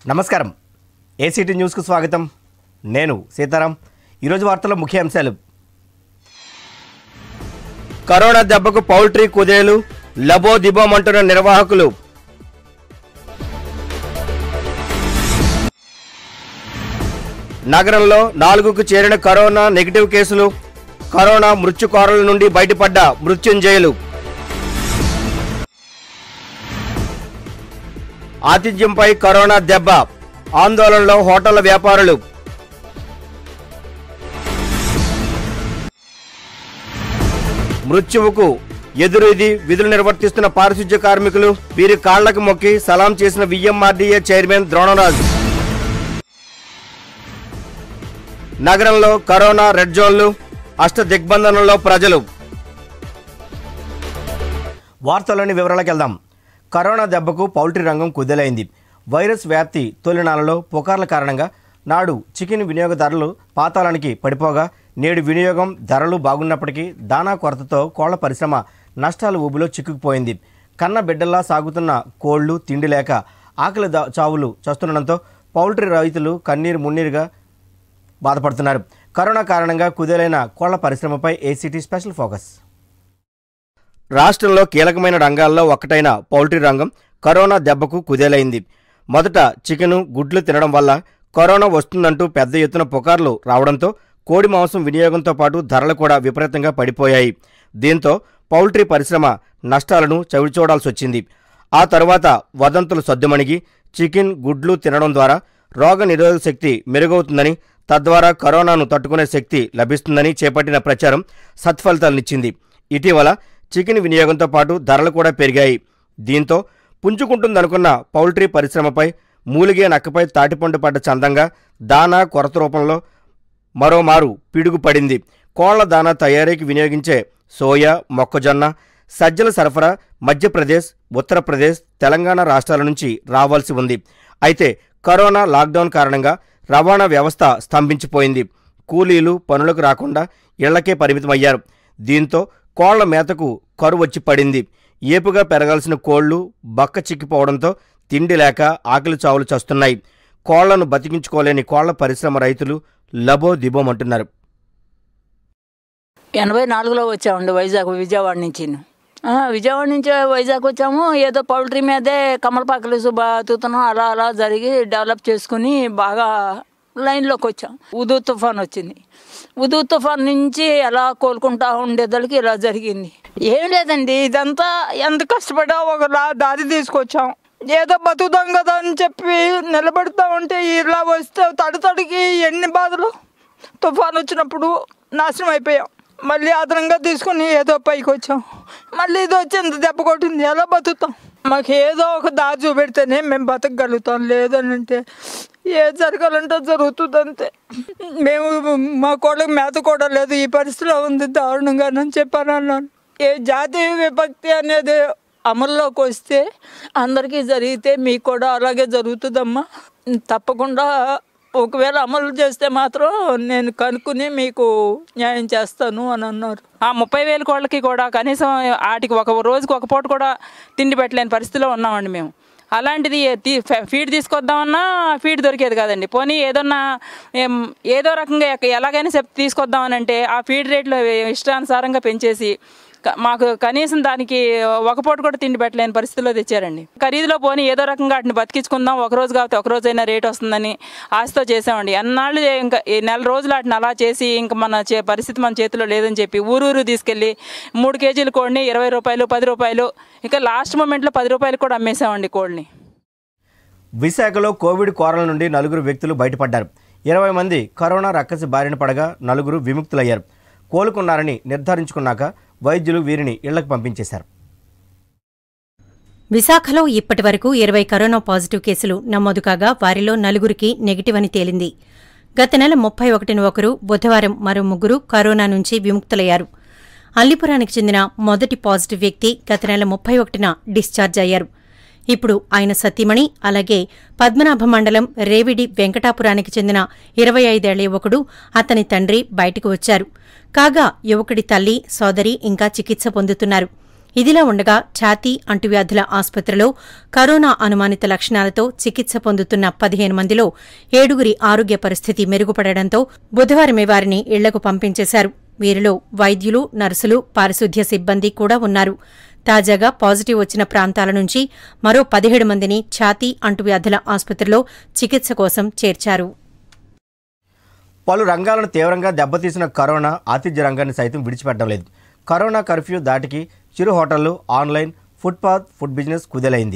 నమస్కారం ACT news కు స్వాగతం నేను సీతారాం ఈ రోజు వార్తల ముఖ్య అంశాలు కరోనా దెబ్బకు పౌల్ట్రీ కుదేలు లబో దిబోమంటున్న నిర్వాహకులు నగరంలో 4కు చేరిన కరోనా నెగిటివ్ కేసులు కరోనా మృత్యుకోరల నుండి బయటపడ్డ మృత్యుంజయులు ఆతిథ్యంపై కరోనా దెబ్బ ఆందోళనలో హోటళ్ల వ్యాపారులు మృత్యువుకు ఎదురీది విధులు నిర్వర్తిస్తున్న పారిశుధ్య కార్మికులు వీరి కాళ్లకు మొక్కి సలాం చేసిన విఎంఆర్డీఏ చైర్మన్ ద్రోణరాజు నగరంలో కరోనా రెడ్ జోన్లు అష్ట దిగ్బంధనంలో ప్రజలు వార్తల్లోని వివరాలకు వెళ్దాం. కరోనా దెబ్బకు పౌల్ట్రీ రంగం కుదేలైంది. వైరస్ వ్యాప్తి తొలినాళ్లలో పుకార్ల కారణంగా నాడు చికెన్ వినియోగదారులు పాతాళానికి పడిపోగా నేడు వినియోగం ధరలు బాగున్నప్పటికీ దానా కొరతతో కోళ్ల పరిశ్రమ నష్టాల ఊబిలో చిక్కుకుపోయింది. కన్న బిడ్డల్లా సాగుతున్న కోళ్లు తిండి లేక ఆకలి చావులు చస్తుండడంతో పౌల్ట్రీ రైతులు కన్నీరు మున్నీరుగా బాధపడుతున్నారు. కరోనా కారణంగా కుదేలైన కోళ్ల పరిశ్రమపై ఏసీటీ స్పెషల్ ఫోకస్. రాష్ట్రంలో కీలకమైన రంగాల్లో ఒకటైన పౌల్ట్రీ రంగం కరోనా దెబ్బకు కుదేలైంది. మొదట చికెను గుడ్లు తినడం వల్ల కరోనా వస్తుందంటూ పెద్ద ఎత్తున పుకార్లు రావడంతో కోడి మాంసం వినియోగంతో పాటు ధరలు కూడా విపరీతంగా పడిపోయాయి. దీంతో పౌల్ట్రీ పరిశ్రమ నష్టాలను చవిచూడాల్సి వచ్చింది. ఆ తరువాత వదంతులు సద్దుమణిగి చికెన్ గుడ్లు తినడం ద్వారా రోగ నిరోధక శక్తి మెరుగవుతుందని తద్వారా కరోనాను తట్టుకునే శక్తి లభిస్తుందని చేపట్టిన ప్రచారం సత్ఫలితాలనిచ్చింది. ఇటీవల చికెన్ వినియోగంతో పాటు ధరలు కూడా పెరిగాయి. దీంతో పుంజుకుంటుందనుకున్న పౌల్ట్రీ పరిశ్రమపై మూలిగే నక్కపై తాటిపండు పడ్డ చందంగా దానా కొరత రూపంలో మరోమారు పిడుగు పడింది. కోళ్ల దానా తయారీకి వినియోగించే సోయా, మొక్కజొన్న, సజ్జల సరఫరా మధ్యప్రదేశ్, ఉత్తరప్రదేశ్, తెలంగాణ రాష్ట్రాల నుంచి రావాల్సి ఉంది. అయితే కరోనా లాక్డౌన్ కారణంగా రవాణా వ్యవస్థ స్తంభించిపోయింది. కూలీలు పనులకు రాకుండా ఇళ్లకే పరిమితమయ్యారు. దీంతో కోళ్ల మేతకు కరువు వచ్చి పడింది. ఏపుగా పెరగాల్సిన కోళ్లు బక్క చిక్కిపోవడంతో తిండి లేక ఆకలి చావులు చస్తున్నాయి. కోళ్లను బతికించుకోలేని కోళ్ల పరిశ్రమ రైతులు లబో దిబోమంటున్నారు. 84లో వచ్చామండి విజయవాడ నుంచి. విజయవాడ నుంచి వైజాగ్ వచ్చాము. ఏదో పౌల్ట్రీ మీదే కమలపాకలు బతుకుతున్నాం. అలా జరిగి డెవలప్ చేసుకుని బాగా లైన్లోకి వచ్చాం. ఉదూ తుఫాన్ వచ్చింది. ఉదూ తుఫాన్ నుంచి ఎలా కోలుకుంటా ఉండేదానికి ఇలా జరిగింది. ఏం లేదండి, ఇదంతా ఎంత కష్టపడా ఒక దారి తీసుకొచ్చాం. ఏదో బతుకుతాం కదా అని చెప్పి నిలబెడతా ఉంటే ఇలా వస్తే తడికి ఎన్ని బాధలు. తుఫాన్ వచ్చినప్పుడు నాశనం అయిపోయాం. మళ్ళీ అదనంగా తీసుకుని ఏదో పైకి వచ్చాం. మళ్ళీ ఇది వచ్చి ఎంత దెబ్బ కొట్టింది. ఎలా బతుకుతాం? మాకు ఏదో ఒక దారి చూపెడితేనే మేము బతకగలుగుతాం. లేదని అంటే ఏది జరగాలంటే జరుగుతుంది అంతే. మేము మా కోళ్ళకి మేత కూడా లేదు. ఈ పరిస్థితిలో ఉంది దారుణంగానని చెప్పాను అన్నాను. ఏ జాతీయ విభక్తి అనేది అమల్లోకి వస్తే అందరికీ జరిగితే మీకు కూడా అలాగే జరుగుతుందమ్మా. తప్పకుండా ఒకవేళ అమలు చేస్తే మాత్రం నేను కనుక్కుని మీకు న్యాయం చేస్తాను అని అన్నారు. ఆ 30,000 కోళ్ళకి కూడా కనీసం వాటికి ఒక రోజుకి ఒక పూట కూడా తిండి పెట్టలేని పరిస్థితిలో ఉన్నామండి మేము. అలాంటిది ఫీడ్ తీసుకొద్దామన్నా ఫీడ్ దొరికేది కాదండి. పోనీ ఏదో రకంగా ఎలాగైనా తీసుకొద్దామని అంటే ఆ ఫీడ్ రేట్లు ఇష్టానుసారంగా పెంచేసి మాకు కనీసం దానికి ఒక పూట కూడా తిండి పెట్టలేని పరిస్థితిలో తెచ్చారండి. ఖరీదులో పోనీ ఏదో రకంగా వాటిని బతికించుకుందాం, ఒకరోజు కాబట్టి ఒకరోజైనా రేట్ వస్తుందని ఆశతో చేసామండి. అన్నాళ్ళు ఇంకా నెల రోజులు వాటిని అలా చేసి ఇంకా పరిస్థితి మన చేతిలో లేదని చెప్పి ఊరూరు తీసుకెళ్ళి 3 కేజీల కోడిని 20 రూపాయలు, 10 రూపాయలు, ఇంకా లాస్ట్ మూమెంట్లో 10 రూపాయలు కూడా అమ్మేసామండి కోడిని. విశాఖలో కోవిడ్ కోరల నుండి 4 వ్యక్తులు బయటపడ్డారు. 20 మంది కరోనా రక్కసి బారిన పడగా 4 విముక్తులయ్యారు. కోలుకున్నారని నిర్ధారించుకున్నాక వైద్యులు వీరిని ఇళ్లకు పంపించేశారు. విశాఖలో ఇప్పటి వరకు 20 కరోనా పాజిటివ్ కేసులు నమోదు కాగా వారిలో 4కి నెగిటివ్ అని తేలింది. గత నెల 31న ఒకరు, బుధవారం మరో 3 కరోనా నుంచి విముక్తులయ్యారు. అల్లిపురానికి చెందిన మొదటి పాజిటివ్ వ్యక్తి గత నెల 31న డిశ్చార్జ్ అయ్యారు. ఇప్పుడు ఆయన సతీమణి, అలాగే పద్మనాభ మండలం రేవిడి వెంకటాపురానికి చెందిన 25 ఏళ్ల యువకుడు, అతని తండ్రి బయటకు వచ్చారు. కాగా యువకుడి తల్లి, సోదరి ఇంకా చికిత్స పొందుతున్నారు. ఇదిలా ఉండగా ఛాతీ అంటువ్యాధుల ఆసుపత్రిలో కరోనా అనుమానిత లక్షణాలతో చికిత్స పొందుతున్న 15 మందిలో 7గురి ఆరోగ్య పరిస్థితి మెరుగుపడడంతో బుధవారమే వారిని ఇళ్లకు పంపించేశారు. వీరిలో వైద్యులు, నర్సులు, పారిశుద్ధ్య సిబ్బంది కూడా ఉన్నారు. తాజాగా పాజిటివ్ వచ్చిన ప్రాంతాల నుంచి మరో 17 మందిని ఛాతీ అంటువ్యాధుల ఆసుపత్రిలో చికిత్స కోసం చేర్చారు. పలు రంగాలను తీవ్రంగా దెబ్బతీసిన కరోనా ఆతిథ్య రంగాన్ని సైతం విడిచిపెట్టడం లేదు. కరోనా కర్ఫ్యూ దాటికి చిరు హోటళ్లు, ఆన్లైన్, ఫుట్పాత్, ఫుడ్ బిజినెస్ కుదేలైంది.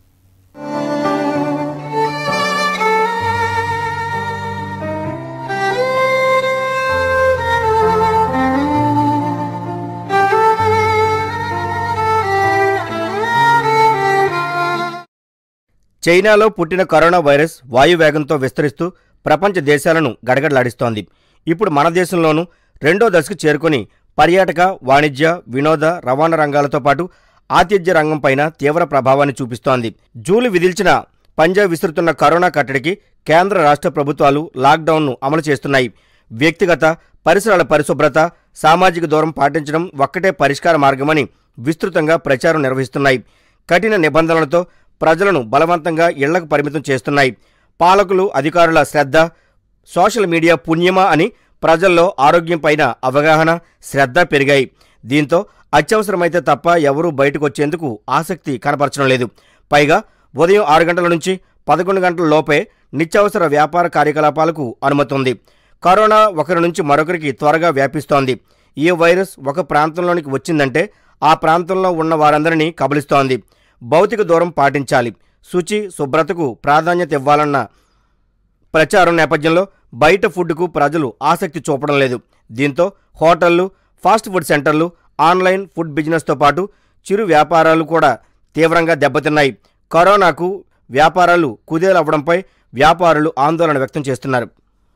చైనాలో పుట్టిన కరోనా వైరస్ వాయువేగంతో విస్తరిస్తూ ప్రపంచ దేశాలను గడగడలాడిస్తోంది. ఇప్పుడు మన దేశంలోనూ 2వ దశకు చేరుకుని పర్యాటక, వాణిజ్య, వినోద, రవాణా రంగాలతో పాటు ఆతిథ్య రంగంపైన తీవ్ర ప్రభావాన్ని చూపిస్తోంది. జూలు విధిల్చిన పంజా విసురుతున్న కరోనా కట్టడికి కేంద్ర రాష్ట్ర ప్రభుత్వాలు లాక్డౌన్ను అమలు చేస్తున్నాయి. వ్యక్తిగత, పరిసరాల పరిశుభ్రత, సామాజిక దూరం పాటించడం ఒక్కటే పరిష్కార మార్గమని విస్తృతంగా ప్రచారం నిర్వహిస్తున్నాయి. కఠిన నిబంధనలతో ప్రజలను బలవంతంగా ఇళ్లకు పరిమితం చేస్తున్నాయి. పాలకులు, అధికారుల శ్రద్ధ, సోషల్ మీడియా పుణ్యమా అని ప్రజల్లో ఆరోగ్యంపైన అవగాహన, శ్రద్ధ పెరిగాయి. దీంతో అత్యవసరమైతే తప్ప ఎవరూ బయటకు వచ్చేందుకు ఆసక్తి కనపరచడం లేదు. పైగా ఉదయం 6 గంటల నుంచి 11 గంటల లోపే నిత్యావసర వ్యాపార కార్యకలాపాలకు అనుమతి ఉంది. కరోనా ఒకరి నుంచి మరొకరికి త్వరగా వ్యాపిస్తోంది. ఈ వైరస్ ఒక ప్రాంతంలోనికి వచ్చిందంటే ఆ ప్రాంతంలో ఉన్న వారందరినీ కబలిస్తోంది. భౌతిక దూరం పాటించాలి, శుచి, శుభ్రతకు ప్రాధాన్యత ఇవ్వాలన్న ప్రచారం నేపథ్యంలో బయట ఫుడ్కు ప్రజలు ఆసక్తి చూపడం లేదు. దీంతో హోటళ్లు, ఫాస్ట్ ఫుడ్ సెంటర్లు, ఆన్లైన్ ఫుడ్ బిజినెస్తో పాటు చిరు వ్యాపారాలు కూడా తీవ్రంగా దెబ్బతిన్నాయి. కరోనాకు వ్యాపారాలు కుదేలవ్వడంపై వ్యాపారులు ఆందోళన వ్యక్తం చేస్తున్నారు.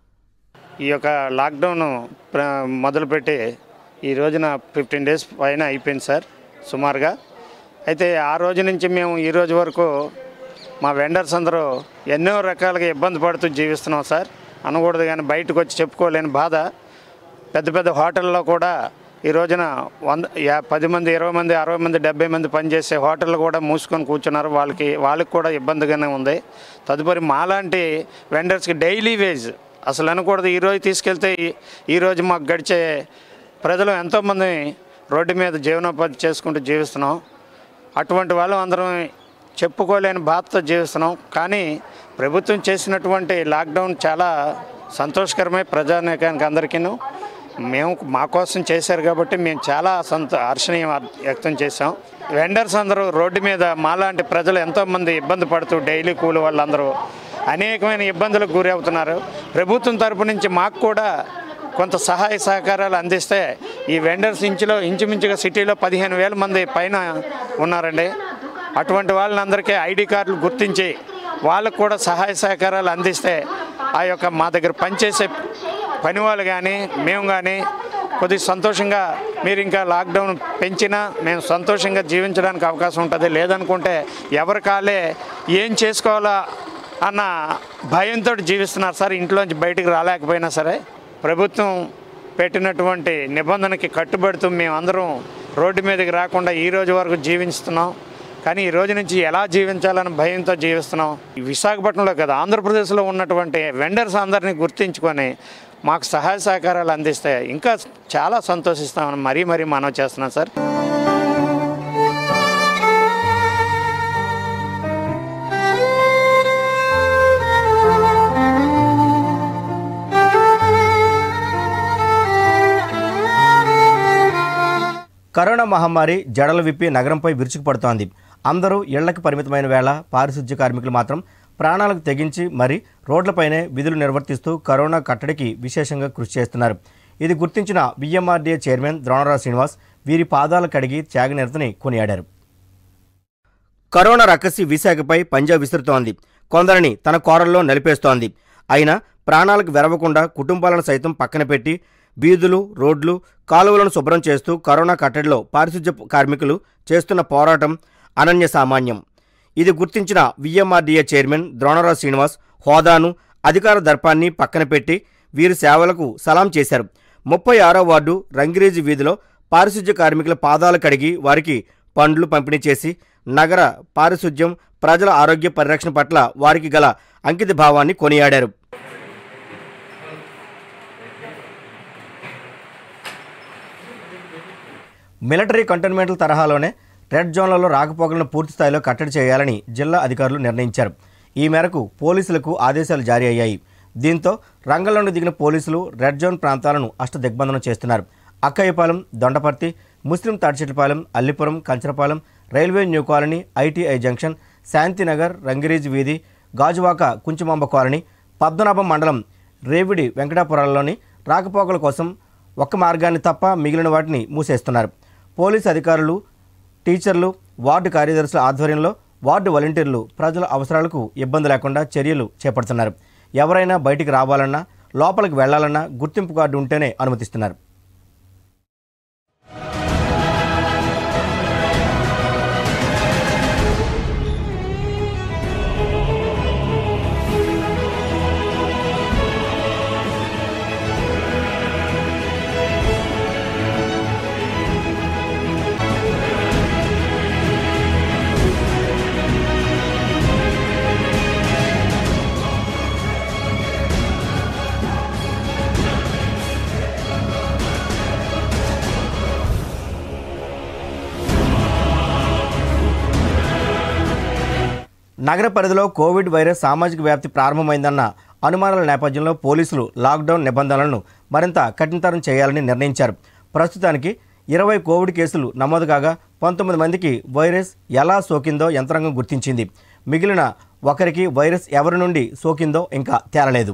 ఈ యొక్క లాక్డౌన్ మొదలుపెట్టి ఈ రోజున 15 డేస్ పైన అయిపోయింది సార్ సుమారుగా. అయితే ఆ రోజు నుంచి మేము ఈ రోజు వరకు మా వెండర్స్ అందరూ ఎన్నో రకాలుగా ఇబ్బంది పడుతూ జీవిస్తున్నాం సార్. అనకూడదు కానీ బయటకు వచ్చి చెప్పుకోలేని బాధ. పెద్ద పెద్ద హోటల్లో కూడా ఈ రోజున 10 మంది, 20 మంది, 60 మంది, 70 మంది పనిచేసే హోటళ్ళు కూడా మూసుకొని కూర్చున్నారు. వాళ్ళకి కూడా ఇబ్బందిగానే ఉంది. తదుపరి మాలాంటి వెండర్స్కి డైలీ వేజ్ అసలు అనకూడదు. ఈరోజు తీసుకెళ్తే ఈరోజు మాకు గడిచే ప్రజలు ఎంతోమంది రోడ్డు మీద జీవనోపాధి చేసుకుంటూ జీవిస్తున్నాం. అటువంటి వాళ్ళు అందరం చెప్పుకోలేని బాధతో జీవిస్తున్నాం. కానీ ప్రభుత్వం చేసినటువంటి లాక్డౌన్ చాలా సంతోషకరమే ప్రజానీకానికి అందరికీను. మేము మా కోసం చేశారు కాబట్టి మేము చాలా హర్షణీయం వ్యక్తం చేశాం. వెండర్స్ అందరూ రోడ్డు మీద మాలాంటి ప్రజలు ఎంతోమంది ఇబ్బంది పడుతూ డైలీ కూలి వాళ్ళందరూ అనేకమైన ఇబ్బందులకు గురి అవుతున్నారు. ప్రభుత్వం తరపు నుంచి మాకు కూడా కొంత సహాయ సహకారాలు అందిస్తే ఈ వెండర్స్ ఇంచుమించుగా సిటీలో 15,000 మంది పైన ఉన్నారండి. అటువంటి వాళ్ళందరికీ ఐడి కార్డులు గుర్తించి వాళ్ళకు కూడా సహాయ సహకారాలు అందిస్తే ఆ యొక్క మా దగ్గర పనిచేసే పని వాళ్ళు కానీ మేము కానీ కొద్దిగా సంతోషంగా మీరు ఇంకా లాక్డౌన్ పెంచినా మేము సంతోషంగా జీవించడానికి అవకాశం ఉంటుంది. లేదనుకుంటే ఎవరి కాలే ఏం చేసుకోవాలా అన్న భయంతో జీవిస్తున్నారు సార్. ఇంట్లోంచి బయటికి రాలేకపోయినా సరే ప్రభుత్వం పెట్టినటువంటి నిబంధనకి కట్టుబడుతూ మేమందరం రోడ్డు మీదకి రాకుండా ఈ రోజు వరకు జీవిస్తున్నాం. కానీ ఈ రోజు నుంచి ఎలా జీవించాలని భయంతో జీవిస్తున్నాం. విశాఖపట్నంలో కదా ఆంధ్రప్రదేశ్లో ఉన్నటువంటి వెండర్స్ అందరినీ గుర్తించుకొని మాకు సహాయ సహకారాలు అందిస్తే ఇంకా చాలా సంతోషిస్తామని మరీ మనవి చేస్తున్నాం సార్. కరోనా మహమ్మారి జడలు విప్పి నగరంపై విరుచుకుపడుతోంది. అందరూ ఇళ్లకు పరిమితమైన వేళ పారిశుధ్య కార్మికులు మాత్రం ప్రాణాలకు తెగించి మరి రోడ్లపైనే విధులు నిర్వర్తిస్తూ కరోనా కట్టడికి విశేషంగా కృషి చేస్తున్నారు. ఇది గుర్తించిన విఎంఆర్డీఏ చైర్మన్ ద్రోణరాజు శ్రీనివాస్ వీరి పాదాలు కడిగి త్యాగనిరతని కొనియాడారు. కరోనా రక్కసి విశాఖపై పంజా విసురుతోంది. కొందరిని తన కోరల్లో నలిపేస్తోంది. అయినా ప్రాణాలకు వెరవకుండా కుటుంబాలను సైతం పక్కన పెట్టి వీధులు, రోడ్లు, కాలువలను శుభ్రం చేస్తూ కరోనా కట్టడిలో పారిశుధ్య కార్మికులు చేస్తున్న పోరాటం అనన్య సామాన్యం. ఇది గుర్తించిన విఎంఆర్డీఏ చైర్మన్ ద్రోణరాజు శ్రీనివాస్ హోదాను, అధికార దర్పాన్ని పక్కన పెట్టి వీరి సేవలకు సలాం చేశారు. 36వ వార్డు రంగిరేజి వీధిలో పారిశుధ్య కార్మికుల పాదాలు కడిగి వారికి పండ్లు పంపిణీ చేసి నగర పారిశుధ్యం, ప్రజల ఆరోగ్య పరిరక్షణ పట్ల వారికి గల అంకిత భావాన్ని కొనియాడారు. మిలిటరీ కంటోన్మెంట్ల తరహాలోనే రెడ్ జోన్లలో రాకపోకలను పూర్తి స్థాయిలో కట్టడి చేయాలని జిల్లా అధికారులు నిర్ణయించారు. ఈ మేరకు పోలీసులకు ఆదేశాలు జారీ అయ్యాయి. దీంతో రంగంలోకి దిగిన పోలీసులు రెడ్ జోన్ ప్రాంతాలను అష్టదిగ్బంధనం చేస్తున్నారు. Akkayyapalem, Dondaparthi, Muslim Tadichetlapalem, Allipuram, Kancharapalem, railway new colony, ITI junction, Shantinagar, రంగిరీజ్ వీధి, గాజువాక, కుంచుమాంబ కాలనీ, పద్మనాభం మండలం రేవిడి వెంకటాపురాల్లోని రాకపోకల కోసం ఒక్క మార్గాన్ని తప్ప మిగిలిన వాటిని మూసేస్తున్నారు. పోలీసు అధికారులు, టీచర్లు, వార్డు కార్యదర్శుల ఆధ్వర్యంలో వార్డు వాలంటీర్లు ప్రజల అవసరాలకు ఇబ్బంది లేకుండా చర్యలు చేపడుతున్నారు. ఎవరైనా బయటికి రావాలన్నా, లోపలికి వెళ్లాలన్నా గుర్తింపు కార్డు ఉంటేనే అనుమతిస్తున్నారు. నగర పరిధిలో కోవిడ్ వైరస్ సామాజిక వ్యాప్తి ప్రారంభమైందన్న అనుమానాల నేపథ్యంలో పోలీసులు లాక్డౌన్ నిబంధనలను మరింత కఠినతరం చేయాలని నిర్ణయించారు. ప్రస్తుతానికి 20 కోవిడ్ కేసులు నమోదు కాగా 19 మందికి వైరస్ ఎలా సోకిందో యంత్రాంగం గుర్తించింది. మిగిలిన ఒకరికి వైరస్ ఎవరి నుండి సోకిందో ఇంకా తేలలేదు.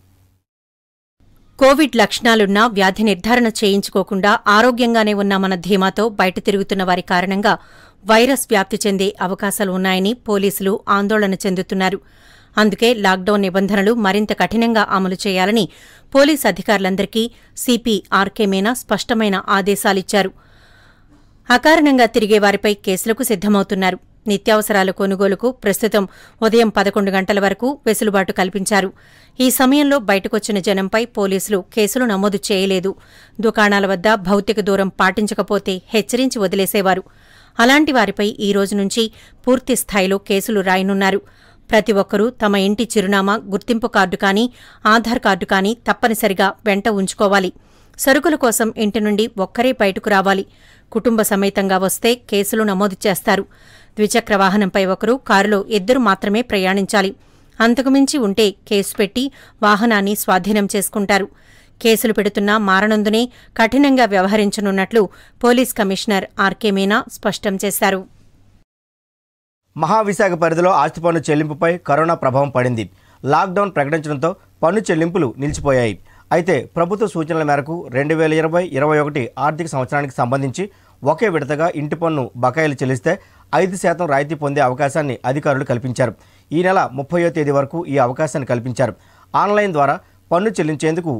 కోవిడ్ లక్షణాలున్నా వ్యాధి నిర్ధారణ చేయించుకోకుండా ఆరోగ్యంగానే ఉన్నామన్న ధీమాతో బయట తిరుగుతున్న వారి కారణంగా వైరస్ వ్యాప్తి చెందే అవకాశాలు ఉన్నాయని పోలీసులు ఆందోళన చెందుతున్నారు. అందుకే లాక్డౌన్ నిబంధనలు మరింత కఠినంగా అమలు చేయాలని పోలీసు అధికారులందరికీ సిపి ఆర్కే మీనా స్పష్టమైన ఆదేశాలిచ్చారు. అకారణంగా తిరిగే వారిపై కేసులకు సిద్దమవుతున్నారు. నిత్యావసరాల కొనుగోలుకు ప్రస్తుతం ఉదయం 11 గంటల వరకు వెసులుబాటు కల్పించారు. ఈ సమయంలో బయటకొచ్చిన జనంపై పోలీసులు కేసులు నమోదు చేయలేదు. దుకాణాల వద్ద భౌతిక దూరం పాటించకపోతే హెచ్చరించి వదిలేసేవారు. అలాంటి వారిపై ఈ రోజు నుంచి పూర్తి స్థాయిలో కేసులు రాయనున్నారు. ప్రతి ఒక్కరూ తమ ఇంటి చిరునామా, గుర్తింపు కార్డు కానీ, ఆధార్ కార్డు కానీ తప్పనిసరిగా వెంట ఉంచుకోవాలి. సరుకుల కోసం ఇంటి నుండి ఒక్కరే బయటకు రావాలి. కుటుంబ సమేతంగా వస్తే కేసులు నమోదు చేస్తారు. ద్విచక్ర వాహనంపై ఒకరు, కారులో 2 మాత్రమే ప్రయాణించాలి. అంతకుమించి ఉంటే కేసు పెట్టి వాహనాన్ని స్వాధీనం చేసుకుంటారు. కేసులు పెడుతున్నా మారనందునే కఠినంగా వ్యవహరించనున్నట్లు పోలీస్ కమిషనర్ ఆర్కే మీనా స్పష్టం చేశారు. మహావిశాఖ పరిధిలో ఆస్తి పన్ను చెల్లింపుపై కరోనా ప్రభావం పడింది. లాక్డౌన్ ప్రకటించడంతో పన్ను చెల్లింపులు నిలిచిపోయాయి. అయితే ప్రభుత్వ సూచనల మేరకు 2020-21 ఆర్థిక సంవత్సరానికి సంబంధించి ఒకే విడతగా ఇంటి పన్ను బకాయిలు చెల్లిస్తే 5% రాయితీ పొందే అవకాశాన్ని అధికారులు కల్పించారు. ఈ నెల 30వ తేదీ వరకు ఈ అవకాశాన్ని కల్పించారు. ఆన్లైన్ ద్వారా పన్ను చెల్లించేందుకు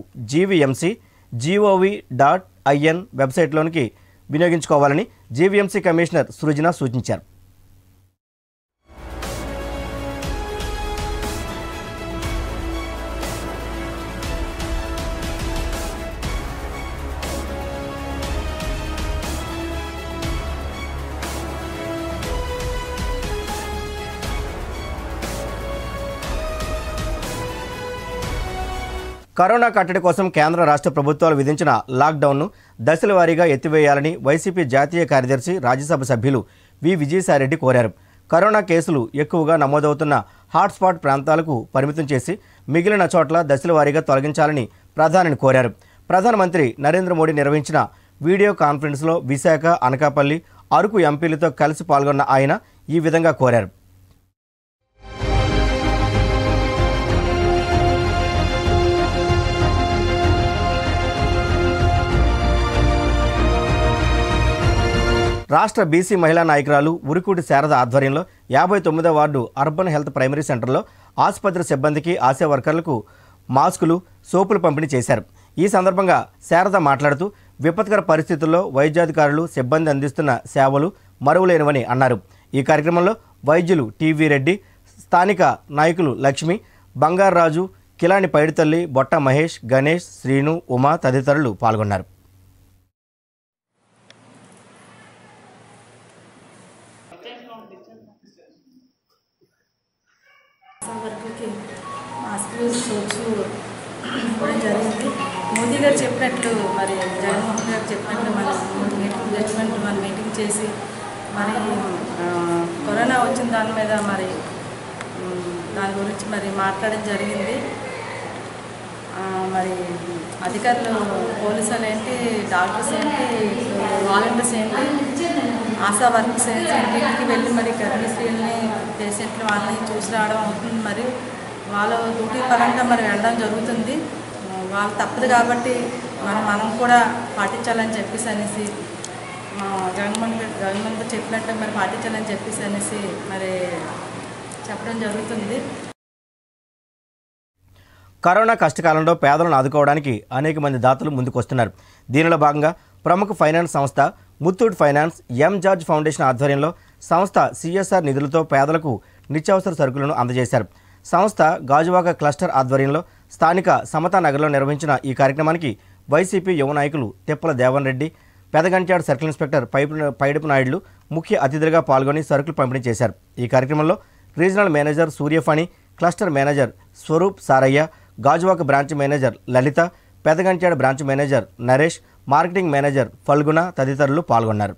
GVMC.gov.in వెబ్సైట్లోనికి వినియోగించుకోవాలని GVMC కమిషనర్ సృజన సూచించారు. కరోనా కట్టడి కోసం కేంద్ర రాష్ట్ర ప్రభుత్వాలు విధించిన లాక్డౌన్ను దశల వారీగా ఎత్తివేయాలని వైసీపీ జాతీయ కార్యదర్శి, రాజ్యసభ సభ్యులు వి విజయసాయిరెడ్డి కోరారు. కరోనా కేసులు ఎక్కువగా నమోదవుతున్న హాట్స్పాట్ ప్రాంతాలకు పరిమితం చేసి మిగిలిన చోట్ల దశల వారీగా తొలగించాలని ప్రధానిని కోరారు. ప్రధానమంత్రి నరేంద్ర మోడీ నిర్వహించిన వీడియో కాన్ఫరెన్స్లో విశాఖ, అనకాపల్లి, అరకు ఎంపీలతో కలిసి పాల్గొన్న ఆయన ఈ విధంగా కోరారు. రాష్ట్ర బీసీ మహిళా నాయకురాలు ఉరికూటి శారద ఆధ్వర్యంలో 59వ వార్డు అర్బన్ హెల్త్ ప్రైమరీ సెంటర్లో ఆసుపత్రి సిబ్బందికి, ఆశా వర్కర్లకు మాస్కులు, సోపులు పంపిణీ చేశారు. ఈ సందర్భంగా శారద మాట్లాడుతూ విపత్కర పరిస్థితుల్లో వైద్యాధికారులు, సిబ్బంది అందిస్తున్న సేవలు మరువలేనివని అన్నారు. ఈ కార్యక్రమంలో వైద్యులు టీవీ రెడ్డి, స్థానిక నాయకులు లక్ష్మి, బంగారాజు, కిలాని పైడితల్లి, బొట్ట మహేష్, గణేష్, శ్రీను, ఉమా తదితరులు పాల్గొన్నారు. వరకు మాస్కులు సోప్స్ ఇవ్వడం జరిగింది. మోదీ గారు చెప్పినట్లు మరి జగన్మోహన్ గారు చెప్పినట్లు మన మీటింగ్ చేసి మరి కరోనా వచ్చిన దాని మీద మరి దాని గురించి మరి మాట్లాడడం జరిగింది. మరి అధికారులు పోలీసులు ఏంటి, డాక్టర్స్ ఏంటి, వాలంటీర్స్ ఏంటి, ఆశా వర్కర్స్ ఏంటి, ఇంటికి వెళ్ళి మరి గర్భిణీ స్త్రీలని పేషెంట్లు వాళ్ళని చూసి రావడం అవుతుంది. మరి వాళ్ళ డ్యూటీ పరంగా మరి వెళ్ళడం జరుగుతుంది. వాళ్ళు తప్పదు కాబట్టి మనం కూడా పాటించాలని చెప్పేసి అనేసి జగన్మోహన్ గారు చెప్పినట్టు మరి పాటించాలని చెప్పేసి అనేసి మరి చెప్పడం జరుగుతుంది. కరోనా కష్టకాలంలో పేదలను ఆదుకోవడానికి అనేక మంది దాతలు ముందుకొస్తున్నారు. దీనిలో భాగంగా ప్రముఖ ఫైనాన్స్ సంస్థ Muthoot finance M George foundation ఆధ్వర్యంలో సంస్థ సిఎస్ఆర్ నిధులతో పేదలకు నిత్యావసర సరుకులను అందజేశారు. సంస్థ గాజువాక క్లస్టర్ ఆధ్వర్యంలో స్థానిక సమతా నగర్లో నిర్వహించిన ఈ కార్యక్రమానికి వైసీపీ యువ నాయకులు తిప్పల దేవన్ రెడ్డి, పెదగంట్యాడ సర్కిల్ ఇన్స్పెక్టర్ పైడిపు నాయుడులు ముఖ్య అతిథులుగా పాల్గొని సరుకులు పంపిణీ చేశారు. ఈ కార్యక్రమంలో regional manager Suryaphani, cluster manager Swaroop Saraiah, Gajuwaka branch manager Lalitha, Pedagantyada branch manager Naresh, marketing manager Phalguna తదితరులు పాల్గొన్నారు.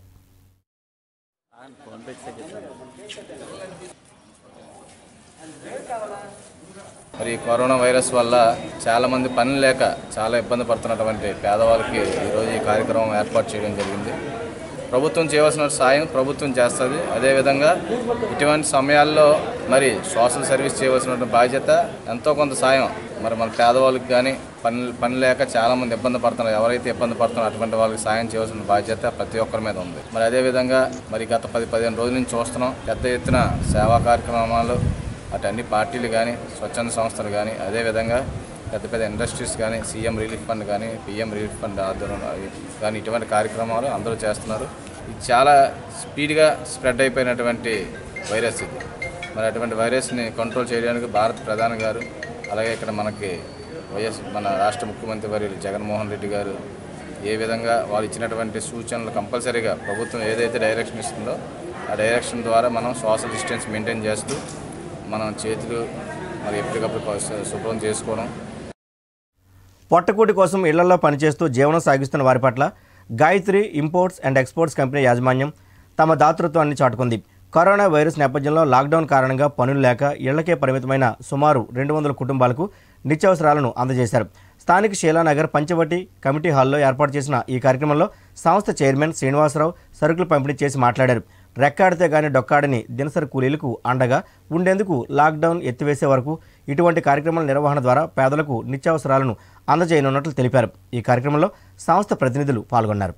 మరి కరోనా వైరస్ వల్ల చాలామంది పని లేక చాలా ఇబ్బంది పడుతున్నటువంటి పేదవాళ్ళకి ఈరోజు ఈ కార్యక్రమం ఏర్పాటు చేయడం జరిగింది. ప్రభుత్వం చేయవలసిన సాయం ప్రభుత్వం చేస్తుంది. అదేవిధంగా ఇటువంటి సమయాల్లో మరి సోషల్ సర్వీస్ చేయవలసిన బాధ్యత, ఎంతో కొంత సాయం మరి మన పేదవాళ్ళకి కానీ పని లేక చాలామంది ఇబ్బంది పడుతున్నారు. ఎవరైతే ఇబ్బంది పడుతున్నారో అటువంటి వాళ్ళకి సాయం చేయవలసిన బాధ్యత ప్రతి ఒక్కరి మీద ఉంది. మరి అదేవిధంగా మరి గత 10-15 రోజుల నుంచి చూస్తున్నాం పెద్ద ఎత్తున సేవా కార్యక్రమాలు, అటు అన్ని పార్టీలు కానీ స్వచ్ఛంద సంస్థలు కానీ, అదేవిధంగా పెద్ద పెద్ద ఇండస్ట్రీస్ కానీ, సీఎం రిలీఫ్ ఫండ్ కానీ, పిఎం రిలీఫ్ ఫండ్ కానీ ఇటువంటి కార్యక్రమాలు అందరూ చేస్తున్నారు. ఇది చాలా స్పీడ్గా స్ప్రెడ్ అయిపోయినటువంటి వైరస్ ఇది. మరి అటువంటి వైరస్ని కంట్రోల్ చేయడానికి భారత ప్రధాని గారు, అలాగే ఇక్కడ మనకి మన రాష్ట్ర ముఖ్యమంత్రి వర్యులు జగన్మోహన్ రెడ్డి గారు ఏ విధంగా వాళ్ళు ఇచ్చినటువంటి సూచనలు కంపల్సరీగా ప్రభుత్వం ఏదైతే డైరెక్షన్ ఇస్తుందో ఆ డైరెక్షన్ ద్వారా మనం సోషల్ డిస్టెన్స్ మెయింటైన్ చేస్తూ మనం చేతులు మరి ఎప్పటికప్పుడు శుభ్రం చేసుకోవడం. పొట్టకూటి కోసం ఇళ్లలో పనిచేస్తూ జీవనం సాగిస్తున్న వారి పట్ల Gayatri imports and exports company యాజమాన్యం తమ దాతృత్వాన్ని చాటుకుంది. కరోనా వైరస్ నేపథ్యంలో లాక్డౌన్ కారణంగా పనులు లేక ఇళ్లకే పరిమితమైన సుమారు 200 కుటుంబాలకు నిత్యావసరాలను అందజేశారు. స్థానిక శీలానగర్ పంచవటి కమిటీ హాల్లో ఏర్పాటు చేసిన ఈ కార్యక్రమంలో సంస్థ చైర్మన్ శ్రీనివాసరావు సరుకులు పంపిణీ చేసి మాట్లాడారు. రెక్కాడితే గాని డొక్కాడని దినసరి కూలీలకు అండగా ఉండేందుకు లాక్డౌన్ ఎత్తివేసే వరకు ఇటువంటి కార్యక్రమాల నిర్వహణ ద్వారా పేదలకు నిత్యావసరాలను అందజేయనున్నట్లు తెలిపారు. ఈ కార్యక్రమంలో సంస్థ ప్రతినిధులు పాల్గొన్నారు.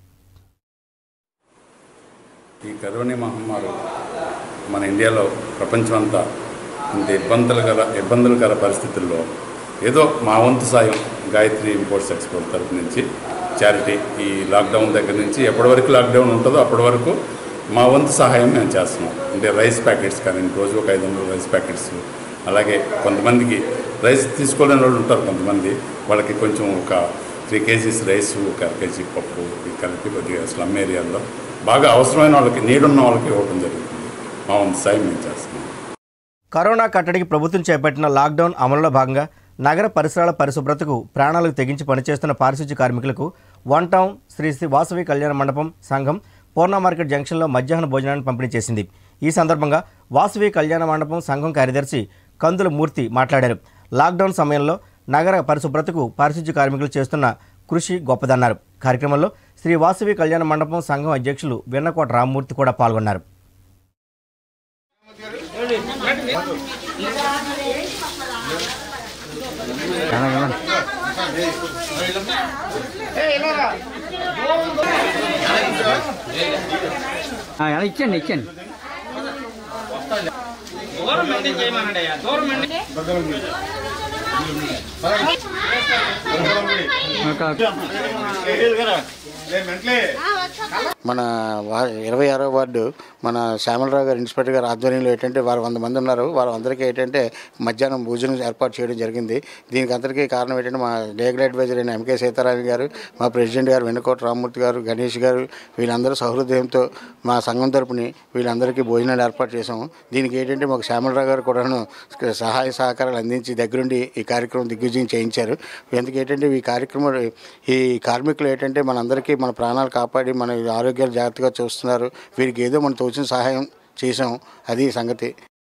ఈ కరోనా మహమ్మారి మన ఇండియాలో ప్రపంచమంతా ఇంత ఇబ్బందులకర పరిస్థితుల్లో ఏదో మా వంతు సాయం గాయత్రి ఇంపోర్ట్స్ ఎక్స్పోర్ట్ తరఫు నుంచి చారిటీ ఈ లాక్డౌన్ దగ్గర నుంచి ఎప్పటి వరకు లాక్డౌన్ ఉంటుందో అప్పటి వరకు మా వంతు సహాయం మేము చేస్తున్నాం. అంటే రైస్ ప్యాకెట్స్ కానీ రోజు ఒక 500 రైస్ ప్యాకెట్స్, అలాగే కొంతమందికి రైస్ తీసుకోలేని వాళ్ళు ఉంటారు, కొంతమంది వాళ్ళకి కొంచెం ఒక 3 kgs రైసు, ఒక 1 kg పప్పు కలిపి కొద్దిగా స్లమ్ ఏరియాల్లో బాగా అవసరమైన వాళ్ళకి నీడున్న వాళ్ళకి ఇవ్వడం జరుగుతుంది. మా వంతు సాయం మేము చేస్తున్నాం. కరోనా కట్టడికి ప్రభుత్వం చేపట్టిన లాక్డౌన్ అమలులో భాగంగా నగర పరిసరాల పరిశుభ్రతకు ప్రాణాలకు తెగించి పనిచేస్తున్న పారిశుధ్య కార్మికులకు వన్ టౌన్ శ్రీ వాసవి కళ్యాణ మండపం సంఘం పూర్ణ మార్కెట్ జంక్షన్లో మధ్యాహ్న భోజనాన్ని పంపిణీ చేసింది. ఈ సందర్భంగా వాసవి కళ్యాణ మండపం సంఘం కార్యదర్శి కందుల మూర్తి మాట్లాడారు. లాక్డౌన్ సమయంలో నగర పరిశుభ్రతకు పారిశుధ్య కార్మికులు చేస్తున్న కృషి గొప్పదన్నారు. కార్యక్రమంలో శ్రీ వాసవి కళ్యాణ మండపం సంఘం అధ్యక్షులు వెన్నకోట రామ్మూర్తి కూడా పాల్గొన్నారు. ఇచ్చండి దూరం మన 26వ వార్డు మన శ్యామలరావు గారు ఇన్స్పెక్టర్ గారు ఆధ్వర్యంలో ఏంటంటే వారు 100 మంది ఉన్నారు. వారందరికీ ఏంటంటే మధ్యాహ్నం భోజనం ఏర్పాటు చేయడం జరిగింది. దీనికి అందరికీ కారణం ఏంటంటే మా లీగల్ అడ్వైజర్ అయిన ఎంకే సీతారామన్ గారు, మా ప్రెసిడెంట్ గారు వెనుకోట రామ్మూర్తి గారు, గణేష్ గారు, వీళ్ళందరూ సహృదయంతో మా సంఘం తరపుని వీళ్ళందరికీ భోజనాలు ఏర్పాటు చేసాము. దీనికి ఏంటంటే మాకు శ్యామలరావు గారు కూడాను సహాయ సహకారాలు అందించి దగ్గరుండి ఈ కార్యక్రమం దిగ్విజయం చేయించారు. ఎందుకేంటంటే ఈ కార్మికులు ఏంటంటే మనందరికీ మన ప్రాణాలు కాపాడి మన ఆరోగ్యాలు జాగ్రత్తగా చూస్తున్నారు. వీరికి ఏదో మనం తోచిన సహాయం చేసాం. అది సంగతి.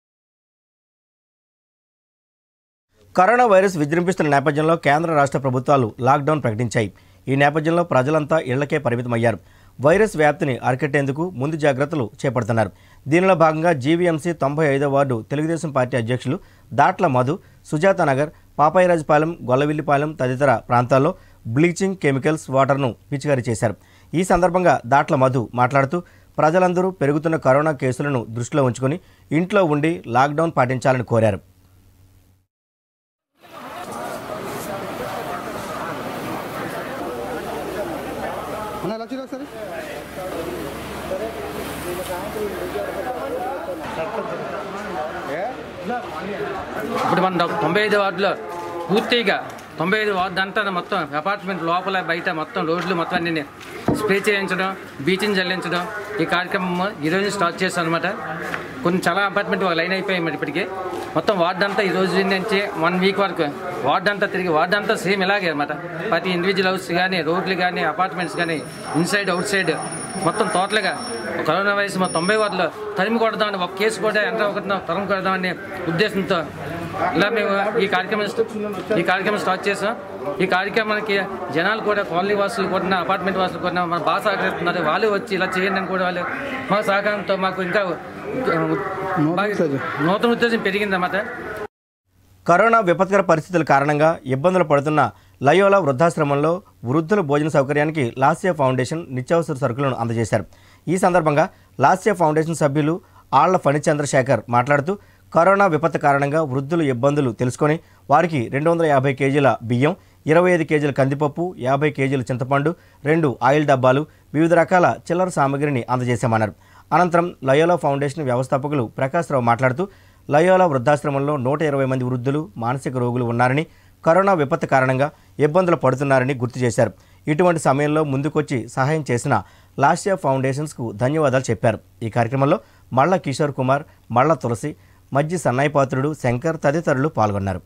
కరోనా వైరస్ విజృంభిస్తున్న నేపథ్యంలో కేంద్ర రాష్ట్ర ప్రభుత్వాలు లాక్డౌన్ ప్రకటించాయి. ఈ నేపథ్యంలో ప్రజలంతా ఇళ్లకే పరిమితమయ్యారు. వైరస్ వ్యాప్తిని అరికట్టేందుకు ముందు జాగ్రత్తలు చేపడుతున్నారు. దీనిలో భాగంగా జీవీఎంసీ 95వ వార్డు తెలుగుదేశం పార్టీ అధ్యక్షులు దాట్ల మధు, సుజాతానగర్, పాపాయిరాజుపాలెం, గొల్లవిల్లిపాలెం తదితర ప్రాంతాల్లో బ్లీచింగ్ కెమికల్స్ వాటర్ను పిచికారీ చేశారు. ఈ సందర్భంగా దాట్ల మధు మాట్లాడుతూ ప్రజలందరూ పెరుగుతున్న కరోనా కేసులను దృష్టిలో ఉంచుకొని ఇంట్లో ఉండి లాక్డౌన్ పాటించాలని కోరారు. ఇప్పుడు మన 95 వార్డులో పూర్తిగా 95 వార్డు అంతా మొత్తం అపార్ట్మెంట్ లోపల బయట మొత్తం రోడ్లు మొత్తం అన్ని స్ప్రే చేయించడం, బీచింగ్ చల్లించడం ఈ కార్యక్రమం ఈరోజు స్టార్ట్ చేస్తాం అనమాట. కొన్ని చాలా అపార్ట్మెంట్ లైన్ అయిపోయాయి మరి ఇప్పటికే. మొత్తం వార్డు అంతా ఈ రోజు నుంచి 1 వీక్ వరకు వార్డు అంతా తిరిగి వార్డు అంతా సేమ్ ఇలాగే అనమాట. ప్రతి ఇండివిజువల్ హౌస్ కానీ, రోడ్లు కానీ, అపార్ట్మెంట్స్ కానీ, ఇన్సైడ్ అవుట్ సైడ్ మొత్తం టోటల్గా కరోనా వైరస్ 90 వార్డులో తరిమి కొడదామని, ఒక కేసు కూడా ఎంటర్ అవ్వకుండా తరిమి కొడదామనే ఉద్దేశంతో ఇలా మేము ఈ కార్యక్రమం స్టార్ట్ చేసాం. ఈ కార్యక్రమానికి జనాలు కూడా, కాలనీ వాసులు కూడా, అపార్ట్మెంట్ వాసులు కూడా మన బాగా సహకరిస్తున్నారు. వాళ్ళు వచ్చి ఇలా చేయండి అని కూడా వాళ్ళు మా సహకారంతో మాకు ఇంకా నూతన ఉత్తేజం పెరిగిందన్నమాట. కరోనా విపత్కర పరిస్థితుల కారణంగా ఇబ్బందులు పడుతున్న లయోలా వృద్ధాశ్రమంలో వృద్ధుల భోజన సౌకర్యానికి లాస్య ఫౌండేషన్ నిత్యావసర సరుకులను అందజేశారు. ఈ సందర్భంగా లాస్య ఫౌండేషన్ సభ్యులు ఆళ్ల ఫణిచంద్రశేఖర్ మాట్లాడుతూ కరోనా విపత్తు కారణంగా వృద్ధుల ఇబ్బందులు తెలుసుకొని వారికి 250 కేజీల బియ్యం, 25 కేజీల కందిపప్పు, 50 కేజీల చింతపండు, 2 ఆయిల్ డబ్బాలు, వివిధ రకాల చిల్లర సామగ్రిని అందజేశామన్నారు. అనంతరం లయోలా ఫౌండేషన్ వ్యవస్థాపకులు ప్రకాశ్రావు మాట్లాడుతూ లయోలా వృద్ధాశ్రమంలో 120 మంది వృద్ధులు, మానసిక రోగులు ఉన్నారని, కరోనా విపత్తు కారణంగా ఇబ్బందులు పడుతున్నారని గుర్తు చేశారు. ఇటువంటి సమయంలో ముందుకొచ్చి సహాయం చేసిన లాస్య ఫౌండేషన్స్కు ధన్యవాదాలు చెప్పారు. ఈ కార్యక్రమంలో మళ్ళ కిషోర్ కుమార్, మళ్ళ తులసి, మజ్జి సన్నాయిపాత్రుడు, శంకర్ తదితరులు పాల్గొన్నారు.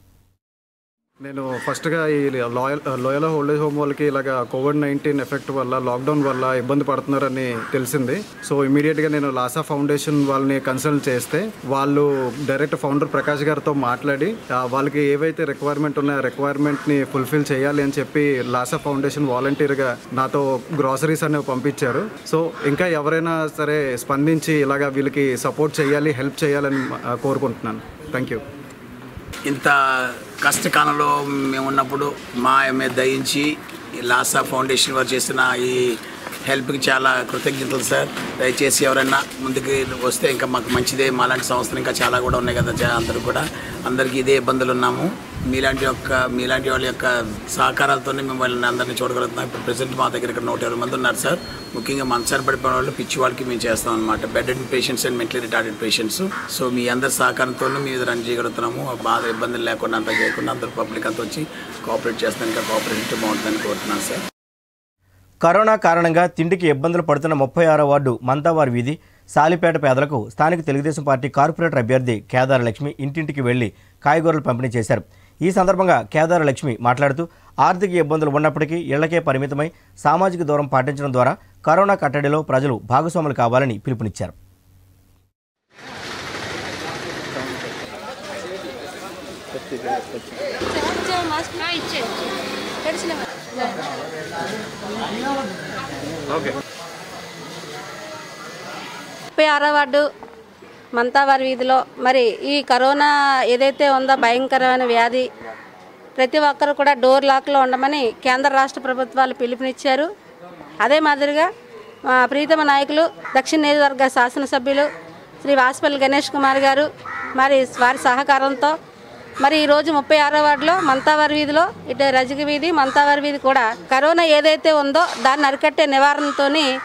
నేను ఫస్ట్గా ఈ లోయలా ఓల్డేజ్ హోమ్ వాళ్ళకి ఇలాగ COVID-19 ఎఫెక్ట్ వల్ల, లాక్డౌన్ వల్ల ఇబ్బంది పడుతున్నారని తెలిసింది. సో ఇమీడియట్గా నేను లాసా ఫౌండేషన్ వాళ్ళని కన్సల్ట్ చేస్తే వాళ్ళు డైరెక్ట్ ఫౌండర్ ప్రకాష్ గారితో మాట్లాడి వాళ్ళకి ఏవైతే రిక్వైర్మెంట్ ఉన్నాయో ఆ రిక్వైర్మెంట్ని ఫుల్ఫిల్ చేయాలి అని చెప్పి లాసా ఫౌండేషన్ వాలంటీర్గా నాతో గ్రాసరీస్ అనేవి పంపించారు. సో ఇంకా ఎవరైనా సరే స్పందించి ఇలాగ వీళ్ళకి సపోర్ట్ చేయాలి, హెల్ప్ చేయాలని కోరుకుంటున్నాను. Thank you. ఇంత కష్టకాలంలో మేము ఉన్నప్పుడు మా మీద దయించి లాసా ఫౌండేషన్ వారు చేసిన ఈ హెల్ప్కి చాలా కృతజ్ఞతలు సార్. దయచేసి ఎవరైనా ముందుకు వస్తే ఇంకా మాకు మంచిదే. మాలాంటి సంస్థలు ఇంకా చాలా కూడా ఉన్నాయి కదా, అందరికీ ఇదే ఇబ్బందులు ఉన్నాము. మీలాంటి వాళ్ళ యొక్క సహకారాలతోనే మేము వాళ్ళని అందరినీ చూడగలుగుతున్నాం. ఇప్పుడు ప్రెసెంట్ మా దగ్గర ఇక్కడ 120 మంది ఉన్నారు సార్. ముఖ్యంగా మనసారి పడిపోయిన వాళ్ళు, పిచ్చి వాళ్ళకి మేము చేస్తాం అనమాట. Bedded patients and mentally retarded patients. So మీ అందరి సహకారంతోనే మేము రన్ చేయగలుగుతున్నాము. బాధ ఇబ్బందులు లేకుండా అంతా చేయకుండా అందరూ పబ్లిక్ అంతా వచ్చి కోఆపరేట్ చేస్తాను. ఇంకా కోఆపరేట్ బాగుంటుందని కోరుతున్నాను సార్. కరోనా కారణంగా తిండికి ఇబ్బందులు పడుతున్న 36వ వార్డు మంతావారి వీధి సాలిపేట పేదలకు స్థానిక తెలుగుదేశం పార్టీ కార్పొరేటర్ అభ్యర్థి కేదార లక్ష్మి ఇంటింటికి వెళ్లి కాయగూరలు పంపిణీ చేశారు. ఈ సందర్భంగా కేదార లక్ష్మి మాట్లాడుతూ ఆర్థిక ఇబ్బందులు ఉన్నప్పటికీ ఇళ్లకే పరిమితమై సామాజిక దూరం పాటించడం ద్వారా కరోనా కట్టడిలో ప్రజలు భాగస్వాములు కావాలని పిలుపునిచ్చారు. వార్డు మంతావారి వీధిలో మరి ఈ కరోనా ఏదైతే ఉందో భయంకరమైన వ్యాధి, ప్రతి ఒక్కరు కూడా డోర్ లాక్లో ఉండమని కేంద్ర రాష్ట్ర ప్రభుత్వాలు పిలుపునిచ్చారు. అదే మాదిరిగా మా ప్రీతమ నాయకులు దక్షిణ నియోజకవర్గ శాసనసభ్యులు శ్రీ వాసుపల్లి గణేష్ కుమార్ గారు మరి వారి సహకారంతో మరి ఈరోజు 36వ వార్డులో మంతావారి వీధిలో, ఇటు రజక వీధి, మంతావారి వీధి కూడా కరోనా ఏదైతే ఉందో దాన్ని అరికట్టే నివారణతోని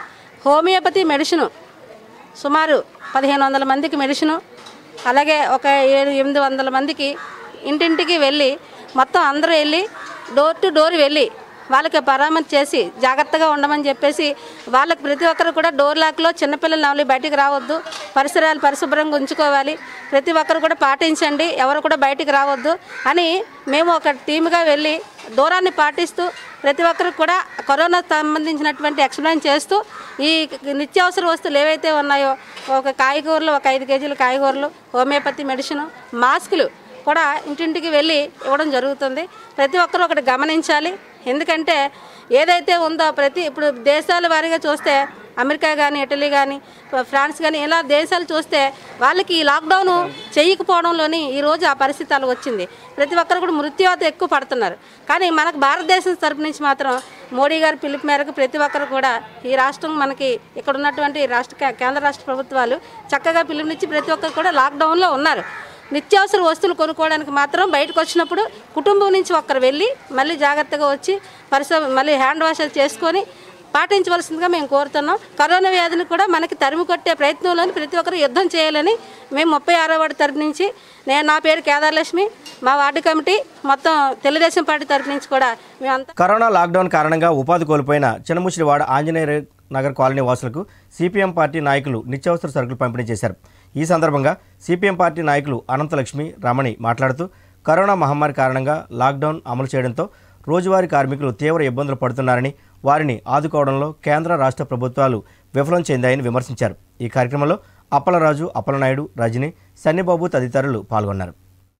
హోమియోపతి మెడిసిను సుమారు 1500 మందికి మెడిసిను, అలాగే ఒక 700-800 మందికి ఇంటింటికి వెళ్ళి మొత్తం అందరూ వెళ్ళి డోర్ టు డోర్ వెళ్ళి వాళ్ళకి పరామర్శ చేసి జాగ్రత్తగా ఉండమని చెప్పేసి వాళ్ళకి ప్రతి ఒక్కరు కూడా డోర్ లాక్లో చిన్నపిల్లలు నవలి బయటికి రావద్దు, పరిసరాలు పరిశుభ్రంగా ఉంచుకోవాలి, ప్రతి ఒక్కరు కూడా పాటించండి, ఎవరు కూడా బయటికి రావద్దు అని మేము ఒక టీమ్గా వెళ్ళి దూరాన్ని పాటిస్తూ ప్రతి ఒక్కరు కూడా కరోనా సంబంధించినటువంటి ఎక్స్ప్లెయిన్ చేస్తూ ఈ నిత్యావసర వస్తువులు ఏవైతే ఉన్నాయో ఒక కాయగూరలు, ఒక 5 కేజీల కాయగూరలు, హోమియోపతి మెడిసిన్, మాస్కులు కూడా ఇంటింటికి వెళ్ళి ఇవ్వడం జరుగుతుంది. ప్రతి ఒక్కరు ఒకటి గమనించాలి. ఎందుకంటే ఏదైతే ఉందో ఇప్పుడు దేశాల వారీగా చూస్తే అమెరికా కానీ, ఇటలీ కానీ, ఫ్రాన్స్ కానీ ఇలా దేశాలు చూస్తే వాళ్ళకి ఈ లాక్డౌన్ చేయకపోవడంలోని ఈరోజు ఆ పరిస్థితి అలా వచ్చింది. ప్రతి ఒక్కరు కూడా మృత్యువాత ఎక్కువ పడుతున్నారు. కానీ మనకు భారతదేశం తరపు నుంచి మాత్రం మోడీ గారి పిలుపు మేరకు ప్రతి ఒక్కరు కూడా ఈ రాష్ట్రం మనకి ఇక్కడ ఉన్నటువంటి కేంద్ర రాష్ట్ర ప్రభుత్వాలు చక్కగా పిలుపునిచ్చి ప్రతి ఒక్కరు కూడా లాక్డౌన్లో ఉన్నారు. నిత్యావసర వస్తువులు కొనుక్కోవడానికి మాత్రం బయటకు వచ్చినప్పుడు కుటుంబం నుంచి ఒక్కరు వెళ్ళి మళ్ళీ జాగ్రత్తగా వచ్చి మళ్ళీ హ్యాండ్ వాష్ చేసుకొని పాటించవలసిందిగా మేము కోరుతున్నాం. కరోనా వ్యాధిని కూడా మనకి తరిమి కొట్టే ప్రయత్నంలోని ప్రతి ఒక్కరు యుద్ధం చేయాలని మేము 36వ వార్డు తరపు నుంచి, నా పేరు కేదారలక్ష్మి, మా వార్డు కమిటీ మొత్తం తెలుగుదేశం పార్టీ తరపు నుంచి కూడా మేమంతా కరోనా లాక్డౌన్ కారణంగా ఉపాధి కోల్పోయిన చిన్నముసిరివాడ ఆంజనేయ నగర్ కాలనీ వాసులకు సిపిఎం పార్టీ నాయకులు నిత్యావసర సరుకులు పంపిణీ చేశారు. ఈ సందర్భంగా సిపిఎం పార్టీ నాయకులు అనంతలక్ష్మి, రమణి మాట్లాడుతూ కరోనా మహమ్మారి కారణంగా లాక్డౌన్ అమలు చేయడంతో రోజువారీ కార్మికులు తీవ్ర ఇబ్బందులు పడుతున్నారని, వారిని ఆదుకోవడంలో కేంద్ర రాష్ట్ర ప్రభుత్వాలు విఫలం చెందాయని విమర్శించారు. ఈ కార్యక్రమంలో అప్పలరాజు, అప్పలనాయుడు, రజని, సన్నిబాబు తదితరులు పాల్గొన్నారు.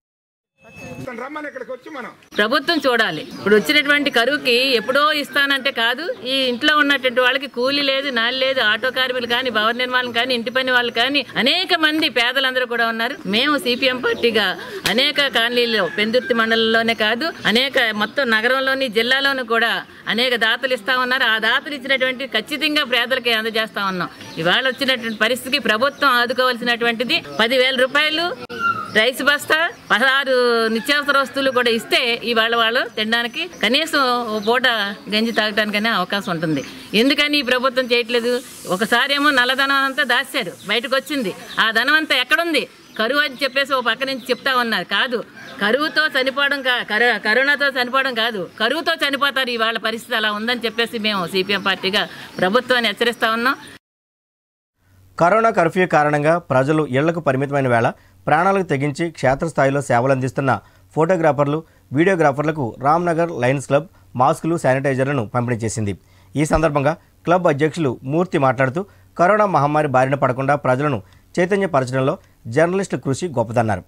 ప్రభుత్వం చూడాలి. ఇప్పుడు వచ్చినటువంటి కరువుకి ఎప్పుడో ఇస్తానంటే కాదు, ఈ ఇంట్లో ఉన్నటువంటి వాళ్ళకి కూలీ లేదు, నాలి లేదు, ఆటో కార్మికులు కానీ, భవన నిర్మాణం కానీ, ఇంటి పని వాళ్ళు కానీ అనేక మంది పేదలందరూ కూడా ఉన్నారు. మేము సిపిఎం పార్టీగా అనేక కాలనీలో పెందుర్తి మండలంలోనే కాదు, అనేక మొత్తం నగరంలోని, జిల్లాలోనూ కూడా అనేక దాతలు ఇస్తా ఉన్నారు. ఆ దాతలు ఇచ్చినటువంటి ఖచ్చితంగా పేదలకి అందజేస్తా ఉన్నాం. ఇవాళ వచ్చినటువంటి పరిస్థితికి ప్రభుత్వం ఆదుకోవాల్సినటువంటిది 10,000 రూపాయలు రైస్ బస్తా, 16 నిత్యావసర వస్తువులు కూడా ఇస్తే ఇవాళ వాళ్ళు తినడానికి కనీసం ఓ పూట గంజి తాగడానికనే అవకాశం ఉంటుంది. ఎందుకని ఈ ప్రభుత్వం చేయట్లేదు? ఒకసారి ఏమో నల్లధనం అంతా దాచారు, బయటకు వచ్చింది. ఆ ధనం అంతా ఎక్కడుంది? కరువు అని చెప్పేసి ఓ పక్క నుంచి చెప్తా ఉన్నారు. కాదు, కరువుతో చనిపోవడం కరోనాతో చనిపోవడం కాదు, కరువుతో చనిపోతారు. ఇవాళ పరిస్థితి అలా ఉందని చెప్పేసి మేము సిపిఎం పార్టీగా ప్రభుత్వాన్ని హెచ్చరిస్తా ఉన్నాం. కరోనా కర్ఫ్యూ కారణంగా ప్రజలు ఇళ్లకు పరిమితమైన వేళ ప్రాణాలకు తెగించి క్షేత్రస్థాయిలో సేవలందిస్తున్న ఫోటోగ్రాఫర్లు, వీడియోగ్రాఫర్లకు రామ్నగర్ లయన్స్ క్లబ్ మాస్కులు, శానిటైజర్లను పంపిణీ చేసింది. ఈ సందర్భంగా క్లబ్ అధ్యక్షులు మూర్తి మాట్లాడుతూ కరోనా మహమ్మారి బారిన పడకుండా ప్రజలను చైతన్యపరచడంలో జర్నలిస్టు కృషి గొప్పదన్నారు.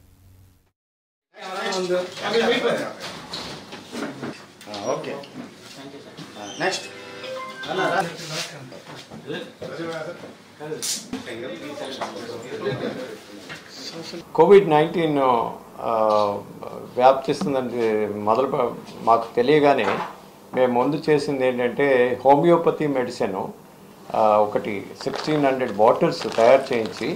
కోవిడ్-19 వ్యాప్తిస్తుందని మాకు తెలియగానే మేము ముందు చేసింది ఏంటంటే హోమియోపతి మెడిసిన్ ఒకటి 1600 బాటిల్స్ తయారు చేయించి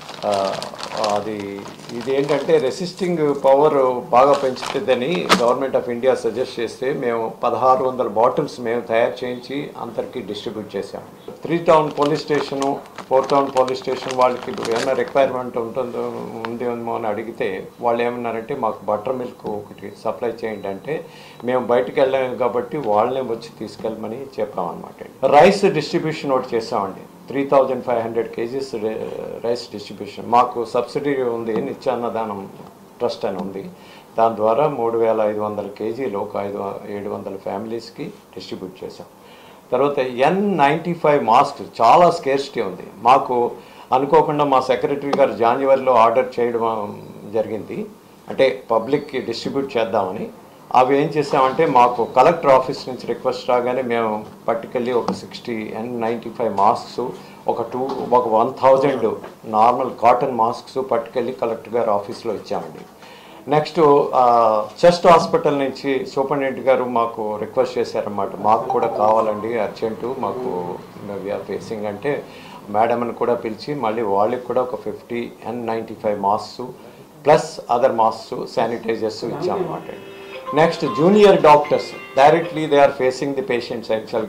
ఇది ఏంటంటే రెసిస్టింగ్ పవర్ బాగా పెంచుతుందని గవర్నమెంట్ ఆఫ్ ఇండియా సజెస్ట్ చేస్తే మేము 1600 బాటిల్స్ మేము తయారు చేయించి అందరికీ డిస్ట్రిబ్యూట్ చేసాము. 3 town police station, 4 town police station వాళ్ళకి ఏమైనా రిక్వైర్మెంట్ ఉందేమో అని అడిగితే వాళ్ళు ఏమన్నారంటే మాకు బటర్ మిల్క్ ఒకటి సప్లై చేయండి అంటే మేము బయటకు వెళ్ళాము కాబట్టి వాళ్ళనే వచ్చి తీసుకెళ్ళమని చెప్పామన్నమాట. రైస్ డిస్ట్రిబ్యూషన్ ఒకటి చేసామండి. 3500 kgs రైస్ డిస్ట్రిబ్యూషన్. మాకు సబ్సిడీ ఉంది, నిత్యాన్నదానం ట్రస్ట్ అని ఉంది. దాని ద్వారా 3500 kgలు ఒక 700 ఫ్యామిలీస్కి డిస్ట్రిబ్యూట్ చేసాం. తర్వాత N95 మాస్క్ చాలా స్కేర్సిటీ ఉంది. మాకు అనుకోకుండా మా సెక్రటరీ గారు జనవరిలో ఆర్డర్ చేయడం జరిగింది, అంటే పబ్లిక్కి డిస్ట్రిబ్యూట్ చేద్దామని. అవి ఏం చేసామంటే మాకు కలెక్టర్ ఆఫీస్ నుంచి రిక్వెస్ట్ రాగానే మేము పట్టుకెళ్ళి ఒక 60 N95 మాస్క్స్, ఒక 1000 నార్మల్ కాటన్ మాస్క్స్ పట్టుకెళ్ళి కలెక్టర్ గారు ఆఫీస్లో ఇచ్చామండి. నెక్స్ట్ చెస్ట్ హాస్పిటల్ నుంచి సూపరింటెండెంట్ గారు మాకు రిక్వెస్ట్ చేశారన్నమాట, మాకు కూడా కావాలండి అర్జెంటు, మాకు వీఆర్ ఫేసింగ్ అంటే మేడంని కూడా పిలిచి మళ్ళీ వాళ్ళకి కూడా ఒక 50 N95 masks plus other masks, sanitizers ఇచ్చామన్నమాట. Next junior doctors directly they are facing the patients. యాక్చువల్గా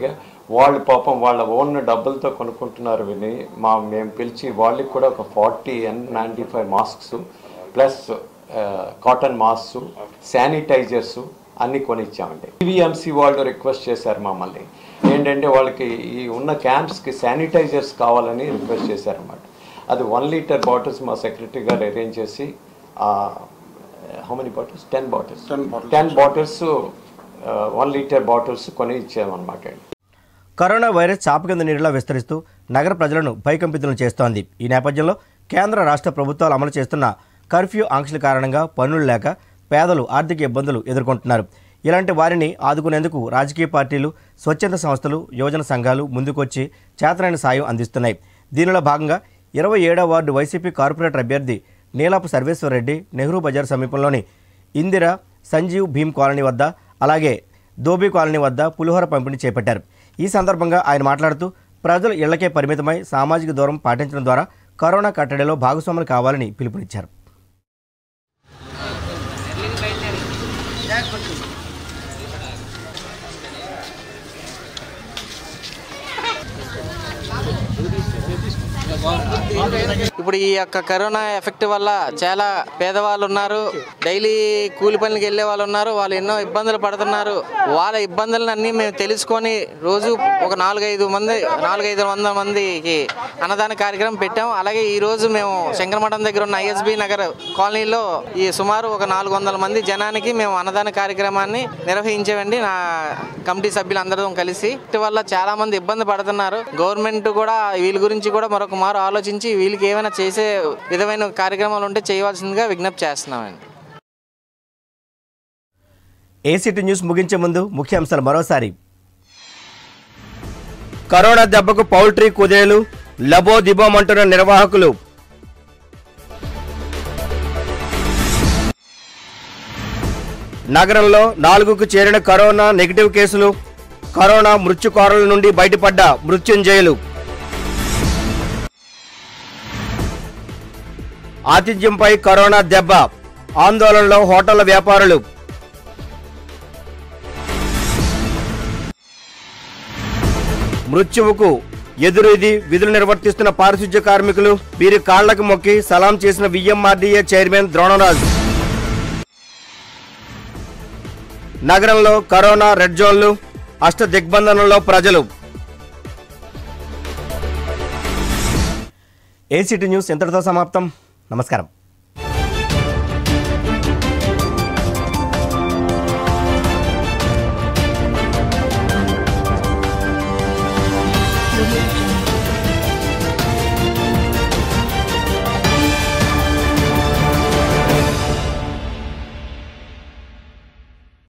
వాళ్ళు పాపం వాళ్ళ ఓన్ డబ్బులతో కొనుక్కుంటున్నారు విని మేము పిలిచి వాళ్ళకి కూడా ఒక 40 N95 masks plus cotton masks, sanitizers అన్నీ కొనిచ్చామండి. ఈవీఎంసీ వాళ్ళు రిక్వెస్ట్ చేశారు మమ్మల్ని ఏంటంటే వాళ్ళకి ఈ ఉన్న క్యాంప్స్కి శానిటైజర్స్ కావాలని రిక్వెస్ట్ చేశారన్నమాట. అది 1 లీటర్ బాటిల్స్ మా సెక్రటరీ గారు అరేంజ్ చేసి how many bottles 10 bottles 1 litre bottles కొని ఇచ్చామన్నమాట. కరోనా వైరస్ చాప కింద నీరులా విస్తరిస్తూ నగర ప్రజలను భయకంపితులను చేస్తోంది. ఈ నేపథ్యంలో కేంద్ర రాష్ట్ర ప్రభుత్వాలు అమలు చేస్తున్న కర్ఫ్యూ ఆంక్షల కారణంగా పనులు లేక పేదలు ఆర్థిక ఇబ్బందులు ఎదుర్కొంటున్నారు. ఇలాంటి వారిని ఆదుకునేందుకు రాజకీయ పార్టీలు, స్వచ్ఛంద సంస్థలు, యువజన సంఘాలు ముందుకొచ్చి చేతనైన సాయం అందిస్తున్నాయి. దీనిలో భాగంగా 27వ వార్డు వైసీపీ కార్పొరేటర్ అభ్యర్థి నీలాపు సర్వేశ్వరరెడ్డి నెహ్రూ బజార్ సమీపంలోని ఇందిరా, సంజీవ్ భీమ్ కాలనీ వద్ద, అలాగే దోబీ కాలనీ వద్ద పులిహోర పంపిణీ చేపట్టారు. ఈ సందర్భంగా ఆయన మాట్లాడుతూ ప్రజలు ఇళ్లకే పరిమితమై సామాజిక దూరం పాటించడం ద్వారా కరోనా కట్టడిలో భాగస్వాములు కావాలని పిలుపునిచ్చారు. ఇప్పుడు ఈ యొక్క కరోనా ఎఫెక్ట్ వల్ల చాలా పేదవాళ్ళు ఉన్నారు, డైలీ కూలి పనులకు వెళ్ళే వాళ్ళు ఉన్నారు, వాళ్ళు ఎన్నో ఇబ్బందులు పడుతున్నారు. వాళ్ళ ఇబ్బందులన్నీ మేము తెలుసుకొని రోజు ఒక 400-500 మందికి అన్నదాన కార్యక్రమం పెట్టాం. అలాగే ఈ రోజు మేము శంకరమఠం దగ్గర ఉన్న ISB నగర్ కాలనీలో ఈ సుమారు ఒక 400 మంది జనానికి మేము అన్నదాన కార్యక్రమాన్ని నిర్వహించామండి. నా కమిటీ సభ్యులందరం కలిసి వీటి వల్ల చాలా మంది ఇబ్బంది పడుతున్నారు. గవర్నమెంట్ కూడా వీళ్ళ గురించి కూడా మరొక మారు ఆలోచించి వీళ్ళకి ఏమైనా చేసే విధమైన కార్యక్రమాలు ఉంటే చేయవలసిందిగా విజ్ఞప్తి చేస్తున్నామండి. ఏసీటీ న్యూస్ ముగించే ముందు ముఖ్యాంశాలు మరోసారి. కరోనా దెబ్బకు పౌల్ట్రీ కుదేలు, లబోదిబోమంటున్న నిర్వాహకులు. నగరంలో 4కు చేరిన కరోనా నెగిటివ్ కేసులు, కరోనా మృత్యుకోరల నుండి బయటపడ్డ మృత్యుంజయులు. ఆతిథ్యంపై కరోనా దెబ్బ, ఆందోళనలో హోటళ్ల వ్యాపారులు. మృత్యువుకు ఎదురీది విధులు నిర్వర్తిస్తున్న పారిశుధ్య కార్మికులు, వీరి కాళ్లకు మొక్కి సలాం చేసిన VMRDA చైర్మన్ ద్రోణరాజు. నగరంలో కరోనా రెడ్ జోన్లు, అష్ట దిగ్బంధనంలో ప్రజలు. ఏసీటీ న్యూస్ ఇంతటితో సమాప్తం. నమస్కారం.